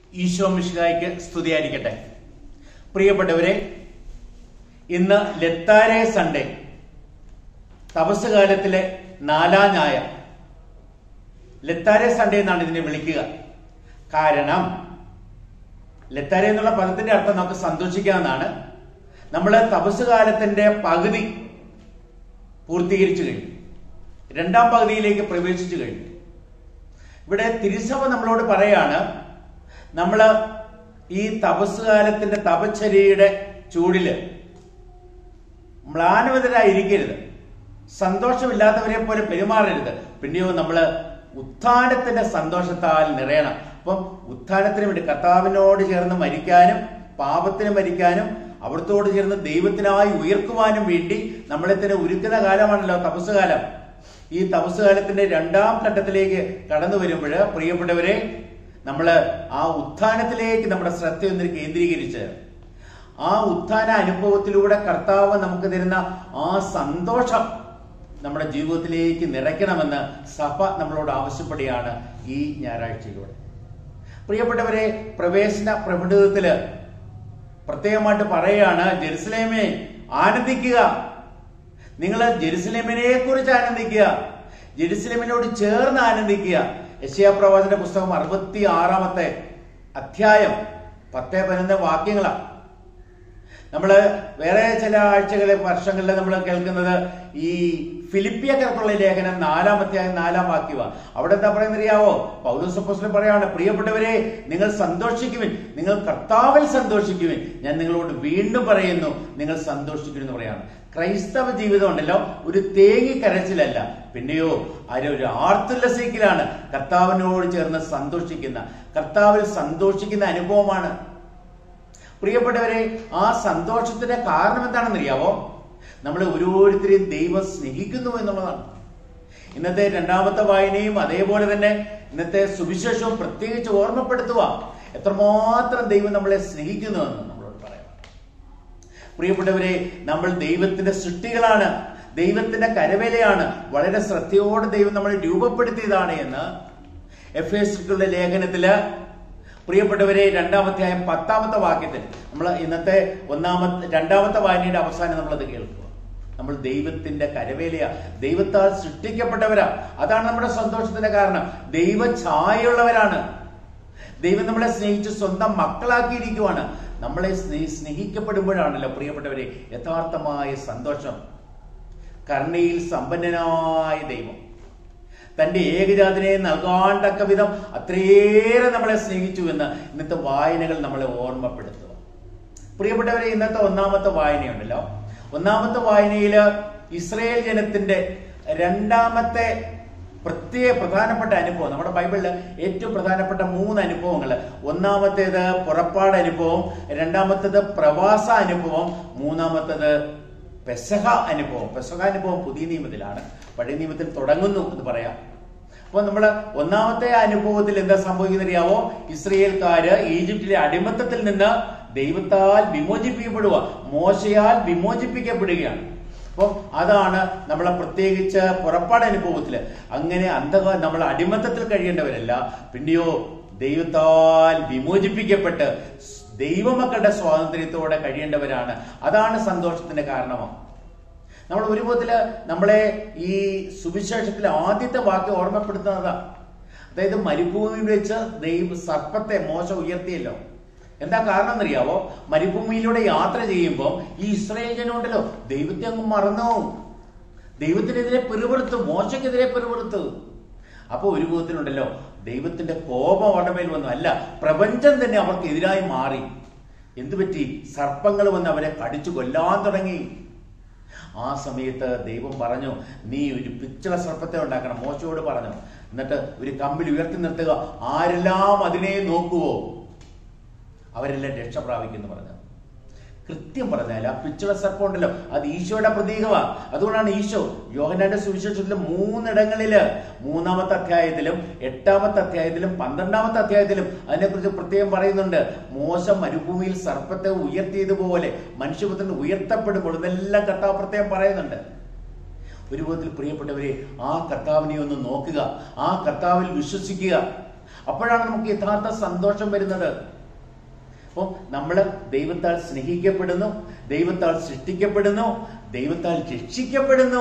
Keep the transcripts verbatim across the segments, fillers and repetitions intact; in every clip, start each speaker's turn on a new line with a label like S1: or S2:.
S1: ഈശോ മിശിഹായ്ക്ക് സ്തുതിയായിരിക്കട്ടെ. പ്രിയപ്പെട്ടവരെ, ഇന്ന് ലെത്താരെ സൺഡേ, തപസ് കാലത്തിലെ നാലാം ഞായർ. ലെത്താരെ സൺഡേ എന്നാണ് ഇതിനെ വിളിക്കുക. കാരണം ലെത്താരെ എന്നുള്ള പദത്തിന്റെ അർത്ഥം നമുക്ക് സന്തോഷിക്കാമെന്നാണ്. നമ്മൾ തപസ് കാലത്തിന്റെ പകുതി പൂർത്തീകരിച്ചു കഴിഞ്ഞു, രണ്ടാം പകുതിയിലേക്ക് പ്രവേശിച്ചു കഴിഞ്ഞു. ഇവിടെ തിരുസഭ നമ്മളോട് പറയാണ്, നമ്മൾ ഈ തപസ് കാലത്തിന്റെ തപശ്ചര്യയുടെ ചൂടില് മ്ലാനവതരായിരിക്കരുത്, സന്തോഷമില്ലാത്തവരെ പോലെ പെരുമാറരുത്. പിന്നെയോ നമ്മള് ഉത്ഥാനത്തിന്റെ സന്തോഷത്താൽ നിറയണം. അപ്പം ഉത്ഥാനത്തിന് വേണ്ടി കർത്താവിനോട് ചേർന്ന് മരിക്കാനും പാപത്തിന് മരിക്കാനും അവിടത്തോട് ചേർന്ന് ദൈവത്തിനായി ഉയർക്കുവാനും വേണ്ടി നമ്മളെ തന്നെ ഒരുക്കുന്ന കാലമാണല്ലോ തപസ് കാലം. ഈ തപസ് കാലത്തിന്റെ രണ്ടാം ഘട്ടത്തിലേക്ക് കടന്നു വരുമ്പോൾ പ്രിയപ്പെട്ടവരെ, നമ്മള് ആ ഉത്ഥാനത്തിലേക്ക് നമ്മുടെ ശ്രദ്ധയൊന്ന് കേന്ദ്രീകരിച്ച് ആ ഉത്ഥാന അനുഭവത്തിലൂടെ കർത്താവ് നമുക്ക് തരുന്ന ആ സന്തോഷം നമ്മുടെ ജീവിതത്തിലേക്ക് നിറയ്ക്കണമെന്ന് സഭ നമ്മളോട് ആവശ്യപ്പെടുകയാണ് ഈ ഞായറാഴ്ചയിലൂടെ. പ്രിയപ്പെട്ടവരെ, പ്രവേശന പ്രകടനത്തില് പ്രത്യേകമായിട്ട് പറയുകയാണ്, ജെറുസലേമേ ആനന്ദിക്കുക. നിങ്ങൾ ജെറുസലേമിനെ കുറിച്ച് ആനന്ദിക്കുക, ജെറുസലേമിനോട് ചേർന്ന് ആനന്ദിക്കുക. യെശയ്യാ പ്രവാചകന്റെ പുസ്തകം അറുപത്തി ആറാമത്തെ അധ്യായം പത്തേ പതിനൊന്ന് വാക്യങ്ങളാണ്. നമ്മള് വേറെ ചില ആഴ്ചകളിലെ വർഷങ്ങളിൽ നമ്മൾ കേൾക്കുന്നത് ഈ ഫിലിപ്പിയർക്കുള്ള ലേഖനം നാലാം അധ്യായം നാലാം വാക്യമാണ്. അവിടെ എന്താ പറയുന്നറിയാവോ? പൗലോസ് അപ്പോസ്തലൻ പറയാണ്, പ്രിയപ്പെട്ടവരെ നിങ്ങൾ സന്തോഷിക്കുവിൻ, നിങ്ങൾ കർത്താവിൽ സന്തോഷിക്കുവിൻ. ഞാൻ നിങ്ങളോട് വീണ്ടും പറയുന്നു, നിങ്ങൾ സന്തോഷിക്കുവിൻ എന്ന് പറയാണ്. ക്രൈസ്തവ ജീവിതം ഉണ്ടല്ലോ, ഒരു തേങ്ങി കരച്ചിലല്ല, പിന്നെയോ ഒരു ആർത്തുല്ലസിക്കലാണ്. കർത്താവിനോട് ചേർന്ന് സന്തോഷിക്കുന്ന, കർത്താവിൽ സന്തോഷിക്കുന്ന അനുഭവമാണ്. പ്രിയപ്പെട്ടവരെ, ആ സന്തോഷത്തിന്റെ കാരണം എന്താണെന്ന് അറിയാവോ? നമ്മൾ ഓരോരുത്തരെയും ദൈവം സ്നേഹിക്കുന്നു എന്നുള്ളതാണ്. ഇന്നത്തെ രണ്ടാമത്തെ വായനയും അതേപോലെ തന്നെ ഇന്നത്തെ സുവിശേഷവും പ്രത്യേകിച്ച് ഓർമ്മപ്പെടുത്തുക, എത്രമാത്രം ദൈവം നമ്മളെ സ്നേഹിക്കുന്നു എന്ന് നമ്മളോട് പറയാം. പ്രിയപ്പെട്ടവരെ, നമ്മൾ ദൈവത്തിന്റെ സൃഷ്ടികളാണ്, ദൈവത്തിന്റെ കരവേലയാണ്. വളരെ ശ്രദ്ധയോടെ ദൈവം നമ്മളെ രൂപപ്പെടുത്തിയതാണ് എന്ന് എഫേസ്യർക്കുള്ള ലേഖനത്തില് പ്രിയപ്പെട്ടവരെ രണ്ടാമധ്യായം പത്താമത്തെ വാക്യത്തിൽ നമ്മൾ ഇന്നത്തെ ഒന്നാമത്തെ രണ്ടാമത്തെ വായനയുടെ അവസാനം നമ്മളത് കേൾക്കുക. നമ്മൾ ദൈവത്തിന്റെ കരവേലയാ, ദൈവത്താൽ സൃഷ്ടിക്കപ്പെട്ടവരാ. അതാണ് നമ്മുടെ സന്തോഷത്തിന്റെ കാരണം. ദൈവ ഛായയുള്ളവരാണ്. ദൈവം നമ്മളെ സ്നേഹിച്ച് സ്വന്തം മക്കളാക്കിയിരിക്കുവാണ്. നമ്മളെ സ്നേഹിക്കപ്പെടുമ്പോഴാണല്ലോ പ്രിയപ്പെട്ടവരെ യഥാർത്ഥമായ സന്തോഷം. കരുണയിൽ സമ്പന്നനായ ദൈവം തന്റെ ഏകജാതനെ നൽകാൻ തക്ക വിധം അത്രയേറെ നമ്മളെ സ്നേഹിച്ചു എന്ന് ഇന്നത്തെ വായനകൾ നമ്മളെ ഓർമ്മപ്പെടുത്തുക. പ്രിയപ്പെട്ടവരെ, ഇന്നത്തെ ഒന്നാമത്തെ വായനയുണ്ടല്ലോ, ഒന്നാമത്തെ വായനയില് ഇസ്രായേൽ ജനത്തിന്റെ രണ്ടാമത്തെ പ്രത്യേക പ്രധാനപ്പെട്ട അനുഭവം, നമ്മുടെ ബൈബിളില് ഏറ്റവും പ്രധാനപ്പെട്ട മൂന്ന് അനുഭവങ്ങൾ. ഒന്നാമത്തേത് പുറപ്പാട് അനുഭവം, രണ്ടാമത്തേത് പ്രവാസ അനുഭവം, മൂന്നാമത്തേത് പെസഹ അനുഭവം. പെസഹ അനുഭവം പുതിയ നിയമത്തിലാണ്, പഴയ നിയമത്തിൽ തുടങ്ങുന്നു എന്ന് പറയാം. അപ്പൊ നമ്മള് ഒന്നാമത്തെ അനുഭവത്തിൽ എന്താ സംഭവിക്കുന്നറിയാവോ? ഇസ്രായേൽക്കാര് ഈജിപ്തിലെ അടിമത്തത്തിൽ നിന്ന് ദൈവത്താൽ വിമോചിപ്പിക്കപ്പെടുക, മോശയാൽ വിമോചിപ്പിക്കപ്പെടുകയാണ്. അപ്പം അതാണ് നമ്മളെ പ്രത്യേകിച്ച് പുറപ്പാട് അനുഭവത്തില്. അങ്ങനെ അന്ധകാ നമ്മൾ അടിമത്തത്തിൽ കഴിയേണ്ടവരല്ല, പിന്നെയോ ദൈവത്താൽ വിമോചിപ്പിക്കപ്പെട്ട് ദൈവമക്കളുടെ സ്വാതന്ത്ര്യത്തോടെ കഴിയേണ്ടവരാണ്. അതാണ് സന്തോഷത്തിന്റെ കാരണമാണ്. നമ്മൾ ഒരു വിധത്തില് നമ്മളെ ഈ സുവിശേഷത്തിലെ ആദ്യത്തെ വാക്യം ഓർമ്മപ്പെടുത്തുന്നതാ. അതായത് മരുഭൂമിയിൽ വെച്ച് ദൈവ സർപ്പത്തെ മോശ ഉയർത്തിയല്ലോ. എന്താ കാരണം എന്നറിയാവോ? മരുഭൂമിയിലൂടെ യാത്ര ചെയ്യുമ്പോൾ ഈ ഇസ്രായേൽ ജനമുണ്ടല്ലോ ദൈവത്തെ അങ്ങ് മറന്നു, ദൈവത്തിനെതിരെ പെരുവെറുത്തു, മോശക്കെതിരെ പെരുവെറുത്തു. അപ്പൊ ഒരു വിധത്തിലുണ്ടല്ലോ ദൈവത്തിന്റെ കോപം അവരുടെ മേൽ വന്നു. അല്ല, പ്രപഞ്ചം തന്നെ അവർക്ക് എതിരായി മാറി. എന്തുപറ്റി? സർപ്പങ്ങൾ വന്ന് അവരെ കടിച്ചു കൊല്ലാൻ തുടങ്ങി. ആ സമയത്ത് ദൈവം പറഞ്ഞു, നീ ഒരു പിച്ചള സർപ്പത്തെ ഉണ്ടാക്കണം. മോശയോട് പറഞ്ഞു, എന്നിട്ട് ഒരു കമ്പിൽ ഉയർത്തി നിർത്തുക, ആരെല്ലാം അതിനെ നോക്കുവോ അവരെല്ലാം രക്ഷ പ്രാപിക്കുന്നു പറഞ്ഞു. കൃത്യം പറഞ്ഞാൽ ആ പിച്ചള സർപ്പം ഉണ്ടല്ലോ, അത് ഈശോയുടെ പ്രതീകമാണ്. അതുകൊണ്ടാണ് ഈശോ യോഹന്നാന്റെ സുവിശേഷത്തില് മൂന്നിടങ്ങളില്, മൂന്നാമത്തെ അധ്യായത്തിലും എട്ടാമത്തെ അധ്യായത്തിലും പന്ത്രണ്ടാമത്തെ അധ്യായത്തിലും അതിനെക്കുറിച്ച് പ്രത്യേകം പറയുന്നുണ്ട്. മോശ മരുഭൂമിയിൽ സർപ്പത്തെ ഉയർത്തിയതുപോലെ മനുഷ്യപുത്രൻ ഉയർത്തപ്പെടുമ്പോൾ ഇതെല്ലാം കർത്താവ് പ്രത്യേകം പറയുന്നുണ്ട്. ഒരു വിധത്തിൽ പ്രിയപ്പെട്ടവരെ, ആ കർത്താവിനെ ഒന്ന് നോക്കുക, ആ കർത്താവിൽ വിശ്വസിക്കുക. അപ്പോഴാണ് നമുക്ക് യഥാർത്ഥ സന്തോഷം വരുന്നത്. അപ്പോൾ നമ്മൾ ദൈവത്താൽ സ്നേഹിക്കപ്പെടുന്നു, ദൈവത്താൽ സൃഷ്ടിക്കപ്പെടുന്നു, ദൈവത്താൽ രക്ഷിക്കപ്പെടുന്നു,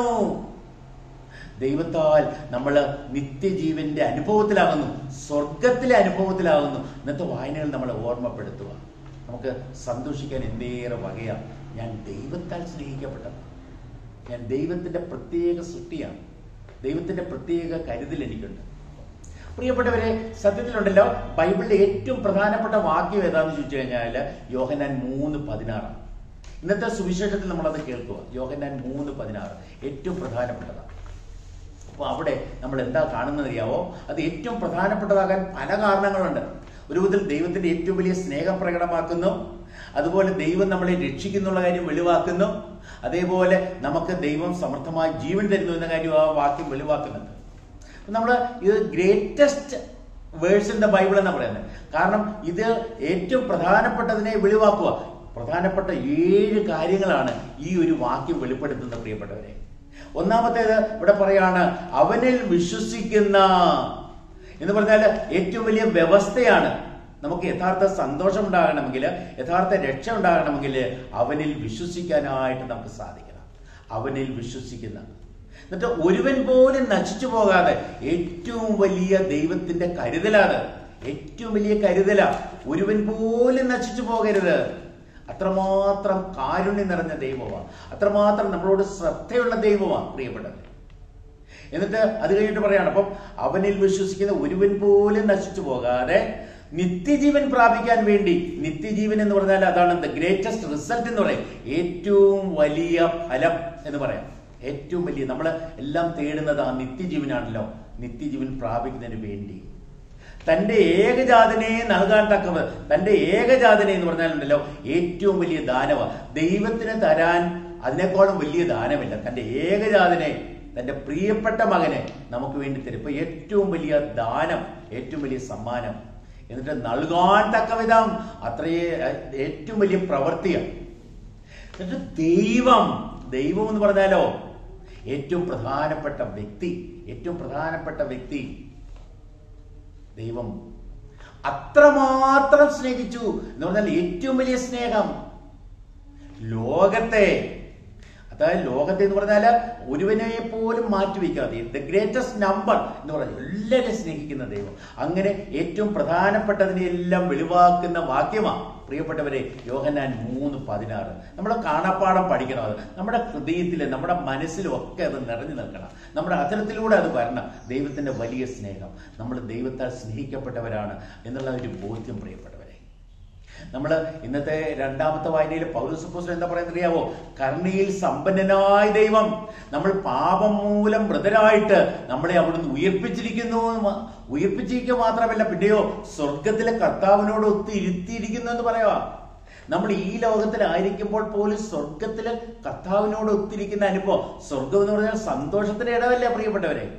S1: ദൈവത്താൽ നമ്മൾ നിത്യജീവന്റെ അനുഭവത്തിലാകുന്നു, സ്വർഗത്തിലെ അനുഭവത്തിലാകുന്നു. ഇന്നത്തെ വായനകൾ നമ്മളെ ഓർമ്മപ്പെടുത്തുക. നമുക്ക് സന്തോഷിക്കാൻ എന്തേറെ വകയാണ്. ഞാൻ ദൈവത്താൽ സ്നേഹിക്കപ്പെട്ടത്, ഞാൻ ദൈവത്തിന്റെ പ്രത്യേക സൃഷ്ടിയാണ്, ദൈവത്തിന്റെ പ്രത്യേക കരുതൽ എനിക്കുണ്ട്. പ്രിയപ്പെട്ടവരെ, സത്യത്തിലുണ്ടല്ലോ ബൈബിളിലെ ഏറ്റവും പ്രധാനപ്പെട്ട വാക്യം ഏതാണെന്ന് ചോദിച്ചു കഴിഞ്ഞാൽ യോഹന്നാൻ മൂന്ന് പതിനാറാണ്. ഇന്നത്തെ സുവിശേഷത്തിൽ നമ്മളത് കേൾക്കുക. യോഹന്നാൻ മൂന്ന് പതിനാറ് ഏറ്റവും പ്രധാനപ്പെട്ടതാണ്. അപ്പോൾ അവിടെ നമ്മൾ എന്താ കാണുന്നത് അറിയാവോ? അത് ഏറ്റവും പ്രധാനപ്പെട്ടതാകാൻ പല കാരണങ്ങളുണ്ട്. ഒരു വിധത്തിൽ ദൈവത്തിന്റെ ഏറ്റവും വലിയ സ്നേഹം പ്രകടമാക്കുന്നു, അതുപോലെ ദൈവം നമ്മളെ രക്ഷിക്കുന്നുള്ള കാര്യം വെളിവാക്കുന്നു, അതേപോലെ നമുക്ക് ദൈവം സമർത്ഥമായി ജീവൻ തരുന്നു എന്ന കാര്യം ആ വാക്യം വെളിവാക്കുന്നുണ്ട്. നമ്മൾ ഇത് greatest verse in the Bible എന്നാ പറയുന്നത്. കാരണം ഇത് ഏറ്റവും പ്രധാനപ്പെട്ടതിനെ വെളിവാക്കുക. പ്രധാനപ്പെട്ട ഏഴ് കാര്യങ്ങളാണ് ഈ ഒരു വാക്യം വെളിപ്പെടുത്തുന്നത്. പ്രിയപ്പെട്ടവരെ, ഒന്നാമത്തേത് ഇവിടെ പറയാണ്, അവനിൽ വിശ്വസിക്കുന്ന എന്ന് പറഞ്ഞാൽ ഏറ്റവും വലിയ വ്യവസ്ഥയാണ്. നമുക്ക് യഥാർത്ഥ സന്തോഷം ഉണ്ടാകണമെങ്കിൽ, യഥാർത്ഥ രക്ഷ ഉണ്ടാകണമെങ്കിൽ അവനിൽ വിശ്വസിക്കാനായിട്ട് നമുക്ക് സാധിക്കണം. അവനിൽ വിശ്വസിക്കുന്ന, എന്നിട്ട് ഒരുവൻ പോലും നശിച്ചു പോകാതെ, ഏറ്റവും വലിയ ദൈവത്തിന്റെ കരുതലാണ്, ഏറ്റവും വലിയ കരുതലാ. ഒരുവൻ പോലും നശിച്ചു പോകരുത്. അത്രമാത്രം കാരുണ്യം നിറഞ്ഞ ദൈവമാണ്, അത്രമാത്രം നമ്മളോട് ശ്രദ്ധയുള്ള ദൈവമാണ് പ്രിയപ്പെട്ടത്. എന്നിട്ട് അത് കഴിഞ്ഞിട്ട് പറയാണ്, അപ്പം അവനിൽ വിശ്വസിക്കുന്ന ഒരുവൻ പോലും നശിച്ചു പോകാതെ നിത്യജീവൻ പ്രാപിക്കാൻ വേണ്ടി. നിത്യജീവൻ എന്ന് പറഞ്ഞാൽ അതാണ് ദ ഗ്രേറ്റസ്റ്റ് റിസൾട്ട് എന്ന് പറയും, ഏറ്റവും വലിയ ഫലം എന്ന് പറയാം. ഏറ്റവും വലിയ, നമ്മൾ എല്ലാം തേടുന്നത് ആ നിത്യജീവനാണല്ലോ. നിത്യജീവൻ പ്രാപിക്കുന്നതിന് വേണ്ടി തന്റെ ഏകജാതനെ നൽകാൻ തക്കവ്, തന്റെ ഏകജാതനെ എന്ന് പറഞ്ഞാലുണ്ടല്ലോ ഏറ്റവും വലിയ ദാനവ. ദൈവത്തിന് തരാൻ അതിനേക്കാളും വലിയ ദാനമില്ല. തന്റെ ഏകജാതനെ, തന്റെ പ്രിയപ്പെട്ട മകനെ നമുക്ക് വേണ്ടി തരും. ഇപ്പൊ ഏറ്റവും വലിയ ദാനം, ഏറ്റവും വലിയ സമ്മാനം. എന്നിട്ട് നൽകാൻ തക്ക വിധം അത്രയേ ഏറ്റവും വലിയ പ്രവൃത്തിയാണ്. എന്നിട്ട് ദൈവം, ദൈവം എന്ന് പറഞ്ഞാലോ ഏറ്റവും പ്രധാനപ്പെട്ട വ്യക്തി, ഏറ്റവും പ്രധാനപ്പെട്ട വ്യക്തി ദൈവം അത്രമാത്രം സ്നേഹിച്ചു എന്ന് പറഞ്ഞാൽ ഏറ്റവും വലിയ സ്നേഹം ലോകത്തെ, അതായത് ലോകത്തെ എന്ന് പറഞ്ഞാല് ഒരുവനെ പോലും മാറ്റിവെക്കാതെ ദ ഗ്രേറ്റസ്റ്റ് നമ്പർ എന്ന് പറഞ്ഞാൽ എല്ലാവരെയും സ്നേഹിക്കുന്ന ദൈവം. അങ്ങനെ ഏറ്റവും പ്രധാനപ്പെട്ടതിനെ എല്ലാം വെളിവാക്കുന്ന വാക്യമാണ് പ്രിയപ്പെട്ടവരെ യോഹന്നാൻ മൂന്ന് പതിനാറ്. നമ്മൾ കാണാപ്പാടം പഠിക്കണം. അത് നമ്മുടെ ഹൃദയത്തിൽ, നമ്മുടെ മനസ്സിലും ഒക്കെ അത് നിറഞ്ഞു നിൽക്കണം. നമ്മുടെ അത്തരത്തിലൂടെ അത് വരണം. ദൈവത്തിന്റെ വലിയ സ്നേഹം, നമ്മൾ ദൈവത്താൽ സ്നേഹിക്കപ്പെട്ടവരാണ് എന്നുള്ള ഒരു ബോധ്യം പ്രിയപ്പെട്ടവരെ. നമ്മൾ ഇന്നത്തെ രണ്ടാമത്തെ വായനയിൽ പൗലോസ് അപ്പോസ്തലൻ എന്താ പറയുന്നത് അറിയാവോ? കരുണയിൽ സമ്പന്നനായ ദൈവം നമ്മൾ പാപം മൂലം മൃതരായിട്ട് നമ്മളെ അവിടുന്ന് ഉയർപ്പിച്ചിരിക്കുന്നു. ഉയർപ്പിച്ചിരിക്കുക മാത്രമല്ല, പിന്നെയോ സ്വർഗത്തിലെ കർത്താവിനോട് ഒത്ത് ഇരുത്തിയിരിക്കുന്നു എന്ന് പറയാ. നമ്മൾ ഈ ലോകത്തിലായിരിക്കുമ്പോൾ പോലും സ്വർഗത്തിലെ കർത്താവിനോട് ഒത്തിരിക്കുന്ന അനുഭവം. സ്വർഗം എന്ന് പറഞ്ഞാൽ സന്തോഷത്തിന്റെ ഇടമല്ലേ പ്രിയപ്പെട്ടവരെ?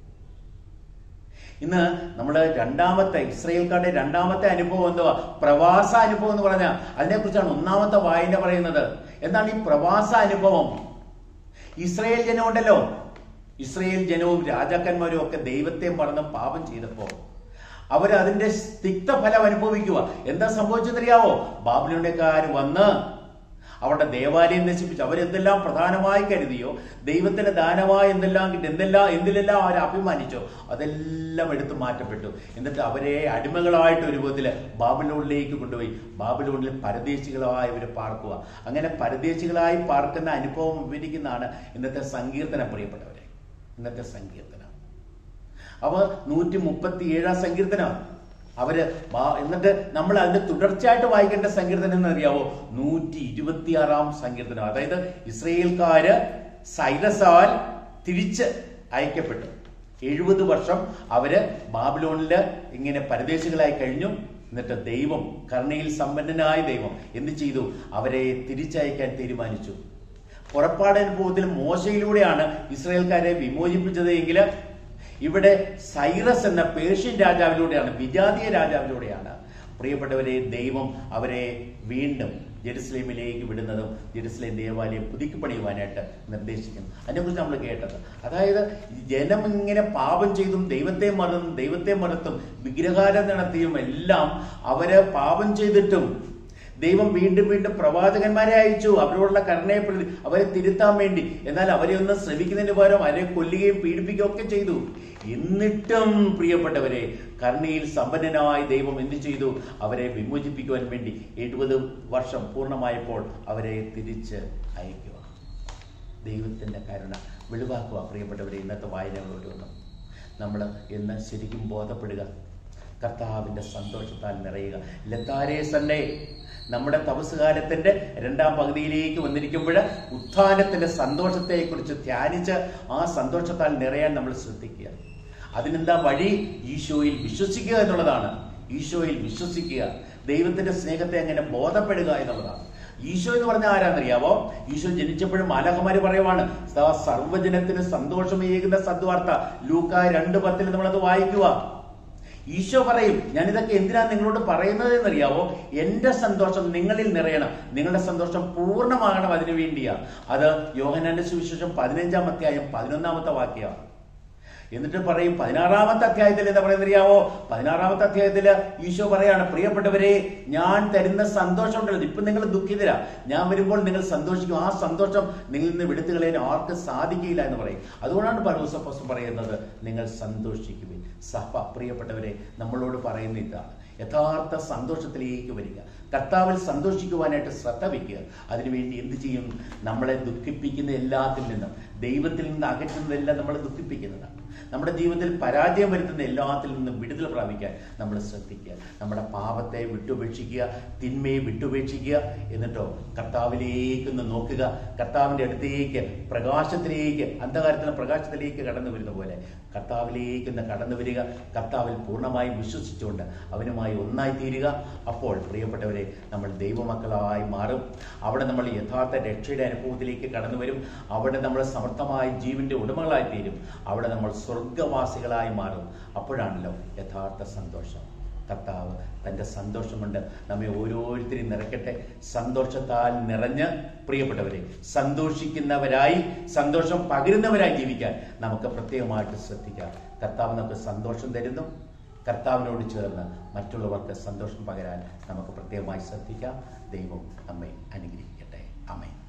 S1: ഇന്ന് നമ്മള് രണ്ടാമത്തെ ഇസ്രായേൽക്കാരുടെ രണ്ടാമത്തെ അനുഭവം എന്തുവാ? പ്രവാസ അനുഭവം എന്ന് പറഞ്ഞാൽ അതിനെക്കുറിച്ചാണ് ഒന്നാമത്തെ വായന പറയുന്നത്. എന്താണ് ഈ പ്രവാസ അനുഭവം? ഇസ്രായേൽ ജനം ഉണ്ടല്ലോ, ഇസ്രായേൽ ജനവും രാജാക്കന്മാരും ഒക്കെ ദൈവത്തെ മറന്ന് പാപം ചെയ്തപ്പോ അവർ അതിന്റെ തിക്തഫലം അനുഭവിക്കുക. എന്താ സംഭവിച്ചെന്നറിയാവോ? ബാബിലോണിയക്കാർ വന്ന് അവരുടെ ദേവാലയം നശിപ്പിച്ചു. അവരെന്തെല്ലാം പ്രധാനമായി കരുതിയോ, ദൈവത്തിന്റെ ദാനമായി എന്തെല്ലാം കിട്ടി, എന്തെല്ലാം എന്തിലെല്ലാം അവർ അഭിമാനിച്ചോ, അതെല്ലാം എടുത്തു മാറ്റപ്പെട്ടു. എന്നിട്ട് അവരെ അടിമകളായിട്ട് ഒരു വിധത്തില് ബാബിലോണിലേക്ക് കൊണ്ടുപോയി. ബാബിലോണിൽ പരദേശികളായി അവരെ പാർക്കുക. അങ്ങനെ പരദേശികളായി പാർക്കുന്ന അനുഭവം വിവരിക്കുന്നതാണ് ഇന്നത്തെ സങ്കീർത്തനം പ്രിയപ്പെട്ടവരെ. ഇന്നത്തെ സങ്കീർത്തനം അവ നൂറ്റി മുപ്പത്തി ഏഴാം സങ്കീർത്തനമാണ്. അവര് എന്നിട്ട് നമ്മൾ അതിന്റെ തുടർച്ചയായിട്ട് വായിക്കേണ്ട സങ്കീർത്തനം എന്ന് അറിയാവോ? നൂറ്റി ഇരുപത്തിയാറാം സങ്കീർത്തനം. അതായത് ഇസ്രായേൽക്കാര് സൈറസാൽ തിരിച്ച് അയക്കപ്പെട്ടു. എഴുപത് വർഷം അവര് ബാബിലോണില് ഇങ്ങനെ പരദേശികളായി കഴിഞ്ഞു. എന്നിട്ട് ദൈവം, കരുണയിൽ സമ്പന്നനായ ദൈവം എന്ത് ചെയ്തു? അവരെ തിരിച്ചയക്കാൻ തീരുമാനിച്ചു. പുറപ്പാട് അനുഭവത്തിൽ മോശയിലൂടെയാണ് ഇസ്രായേൽക്കാരെ വിമോചിപ്പിച്ചത് എങ്കിൽ ഇവിടെ സൈറസ് എന്ന പേർഷ്യൻ രാജാവിലൂടെയാണ്, വിജാതീയ രാജാവിലൂടെയാണ് പ്രിയപ്പെട്ടവരെ, ദൈവം അവരെ വീണ്ടും ജെറുസലേമിലേക്ക് വിടുന്നതും ജെറുസലേം ദേവാലയം പുതുക്കി പണിയുവാനായിട്ട് നിർദ്ദേശിക്കുന്നു. അതിനെക്കുറിച്ച് നമ്മൾ കേട്ടത്, അതായത് ജനം ഇങ്ങനെ പാപം ചെയ്തും ദൈവത്തെ മറന്നും ദൈവത്തെ മറത്തും വിഗ്രഹാരാധന നടത്തിയും എല്ലാം അവര് പാപം ചെയ്തിട്ടും ദൈവം വീണ്ടും വീണ്ടും പ്രവാചകന്മാരെ അയച്ചു അവരോടുള്ള കരുണയെ പ്രതി അവരെ തിരുത്താൻ വേണ്ടി. എന്നാൽ അവരെ ഒന്ന് ശ്രമിക്കുന്നതിന് പകരം അവരെ കൊല്ലുകയും പീഡിപ്പിക്കുകയും ഒക്കെ ചെയ്തു. എന്നിട്ടും പ്രിയപ്പെട്ടവരെ, കരുണയിൽ സമ്പന്നനായ ദൈവം എന്ത് ചെയ്തു? അവരെ വിമോചിപ്പിക്കുവാൻ വേണ്ടി എഴുപത് വർഷം പൂർണ്ണമായപ്പോൾ അവരെ തിരിച്ച് അയക്കുക. ദൈവത്തിന്റെ കരുണ വെളിവാക്കുക. പ്രിയപ്പെട്ടവരെ, ഇന്നത്തെ വായനകളോടൊന്നും നമ്മൾ ഇന്ന് ശരിക്കും ബോധപ്പെടുക, കർത്താവിന്റെ സന്തോഷത്താൽ നിറയുക. ലത്താരേ സൺഡേ നമ്മുടെ തപസ്സുകാലത്തിന്റെ രണ്ടാം പകുതിയിലേക്ക് വന്നിരിക്കുമ്പോൾ ഉത്ഥാനത്തിന്റെ സന്തോഷത്തെക്കുറിച്ച് ധ്യാനിച്ച് ആ സന്തോഷത്താൽ നിറയാൻ നമ്മൾ ശ്രദ്ധിക്കുക. അതിനെന്താ വഴി? ഈശോയിൽ വിശ്വസിക്കുക എന്നുള്ളതാണ്. ഈശോയിൽ വിശ്വസിക്കുക, ദൈവത്തിന്റെ സ്നേഹത്തെ അങ്ങനെ ബോധപ്പെടുക എന്നുള്ളതാണ്. ഈശോ എന്ന് പറഞ്ഞാൽ ആരാന്നറിയാവോ? ഈശോ ജനിച്ചപ്പോഴും മാലാഖമാര് പറയുവാണ്, സർവ്വജനത്തിന് സന്തോഷമേകുന്ന സദ്വാർത്ത. ലൂക്കാ രണ്ട് പത്തിൽ നമ്മളത് വായിക്കുക. ഈശോ പറയും, ഞാനിതൊക്കെ എന്തിനാ നിങ്ങളോട് പറയുന്നത് എന്നറിയാവോ? എന്റെ സന്തോഷം നിങ്ങളിൽ നിറയണം, നിങ്ങളുടെ സന്തോഷം പൂർണ്ണമാകണം, അതിനു വേണ്ടിയാ. അത് യോഹന്നാന്റെ സുവിശേഷം പതിനഞ്ചാം അധ്യായം പതിനൊന്നാമത്തെ വാക്യമാണ്. എന്നിട്ട് പറയും പതിനാറാമത്തെ അധ്യായത്തിൽ എന്താ പറയുന്നത് അറിയാവോ? പതിനാറാമത്തെ അധ്യായത്തില് ഈശോ പറയാണ്, പ്രിയപ്പെട്ടവരെ, ഞാൻ തരുന്ന സന്തോഷം ഉണ്ടല്ലോ, ഇപ്പൊ നിങ്ങൾ ദുഃഖിതരാ, ഞാൻ വരുമ്പോൾ നിങ്ങൾ സന്തോഷിക്കും, ആ സന്തോഷം നിങ്ങളിൽ നിന്ന് വിടുത്തു കളയാൻ ആർക്കും സാധിക്കില്ല എന്ന് പറയും. അതുകൊണ്ടാണ് പൗലോസ് അപ്പോസ്തലൻ പറയുന്നത്, നിങ്ങൾ സന്തോഷിക്കുവിൻ. സഭ പ്രിയപ്പെട്ടവരെ നമ്മളോട് പറയുന്ന ഇതാണ്, യഥാർത്ഥ സന്തോഷത്തിലേക്ക് വരിക, കർത്താവിൽ സന്തോഷിക്കുവാനായിട്ട് ശ്രദ്ധ വയ്ക്കുക. അതിനുവേണ്ടി എന്ത് ചെയ്യും? നമ്മളെ ദുഃഖിപ്പിക്കുന്ന എല്ലാത്തിൽ നിന്നും, ദൈവത്തിൽ നിന്ന് അകറ്റുന്നതെല്ലാം നമ്മളെ ദുഃഖിപ്പിക്കുന്നതാണ്. നമ്മുടെ ജീവിതത്തിൽ പരാജയം വരുത്തുന്ന എല്ലാത്തിൽ നിന്നും വിടുതൽ പ്രാപിക്കാൻ നമ്മൾ ശ്രദ്ധിക്കുക. നമ്മുടെ പാപത്തെ വിട്ടുപേക്ഷിക്കുക, തിന്മയെ വിട്ടുപേക്ഷിക്കുക. എന്നിട്ടോ കർത്താവിലേക്കൊന്ന് നോക്കുക. കർത്താവിന്റെ അടുത്തേക്ക്, പ്രകാശത്തിലേക്ക്, അന്ധകാരത്തിന് പ്രകാശത്തിലേക്ക് കടന്നു വരുന്ന പോലെ കർത്താവിലേക്കൊന്ന് കടന്നു വരിക. കർത്താവിൽ പൂർണ്ണമായും വിശ്വസിച്ചുകൊണ്ട് അവനുമായി ഒന്നായി തീരുക. അപ്പോൾ പ്രിയപ്പെട്ടവരെ, നമ്മൾ ദൈവമക്കളായി മാറും. അവിടെ നമ്മൾ യഥാർത്ഥ രക്ഷയുടെ അനുഭവത്തിലേക്ക് കടന്നു വരും. അവിടെ നമ്മൾ സമർത്ഥമായ ജീവന്റെ ഉടമകളായി തീരും. അവിടെ നമ്മൾ സ്വർഗവാസികളായി മാറും. അപ്പോഴാണല്ലോ യഥാർത്ഥ സന്തോഷം. കർത്താവ് തന്റെ സന്തോഷം കൊണ്ട് നമ്മെ ഓരോരുത്തരെയും നിറയ്ക്കട്ടെ. സന്തോഷത്താൽ നിറഞ്ഞ് പ്രിയപ്പെട്ടവരെ, സന്തോഷിക്കുന്നവരായി, സന്തോഷം പകരുന്നവരായി ജീവിക്കാൻ നമുക്ക് പ്രത്യേകമായിട്ട് ശ്രദ്ധിക്കാം. കർത്താവ് നമുക്ക് സന്തോഷം തരുന്നു. കർത്താവിനോട് ചേർന്ന് മറ്റുള്ളവർക്ക് സന്തോഷം പകരാൻ നമുക്ക് പ്രത്യേകമായി ശ്രദ്ധിക്കാം. ദൈവം നമ്മെ അനുഗ്രഹിക്കട്ടെ. ആമേൻ.